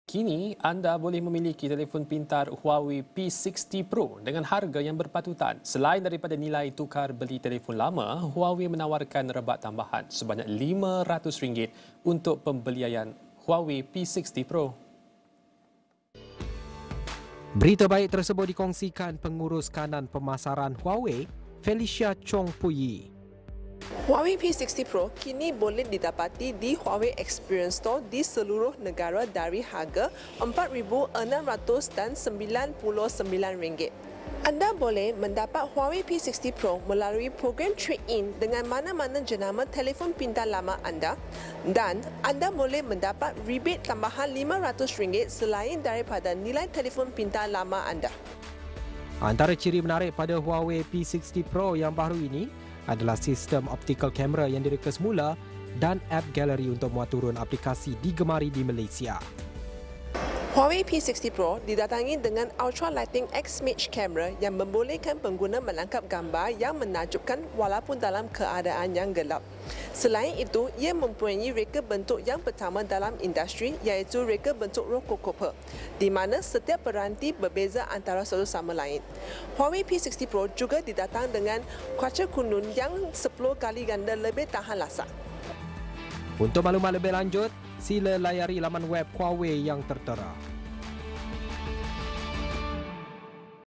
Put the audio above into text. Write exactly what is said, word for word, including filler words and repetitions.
Kini, anda boleh memiliki telefon pintar Huawei P enam puluh Pro dengan harga yang berpatutan. Selain daripada nilai tukar beli telefon lama, Huawei menawarkan rebat tambahan sebanyak lima ratus ringgit untuk pembelian Huawei P enam puluh Pro. Berita baik tersebut dikongsikan pengurus kanan pemasaran Huawei, Felicia Chong Puyi. Huawei P enam puluh Pro kini boleh didapati di Huawei Experience Store di seluruh negara dari harga empat ribu enam ratus sembilan puluh sembilan ringgit. Anda boleh mendapat Huawei P enam puluh Pro melalui program trade-in dengan mana-mana jenama telefon pintar lama anda, dan anda boleh mendapat rebate tambahan lima ratus ringgit selain daripada nilai telefon pintar lama anda. Antara ciri menarik pada Huawei P enam puluh Pro yang baru ini adalah sistem optical camera yang direka semula dan app gallery untuk muat turun aplikasi digemari di Malaysia. Huawei P enam puluh Pro didatangi dengan Ultra Lighting X-Mage camera yang membolehkan pengguna menangkap gambar yang menakjubkan walaupun dalam keadaan yang gelap. Selain itu, ia mempunyai reka bentuk yang pertama dalam industri iaitu reka bentuk rokokope, di mana setiap peranti berbeza antara satu sama lain. Huawei P enam puluh Pro juga didatang dengan kaca kundun yang sepuluh kali ganda lebih tahan lasak. Untuk maklumat lebih lanjut, sila layari laman web Huawei yang tertera.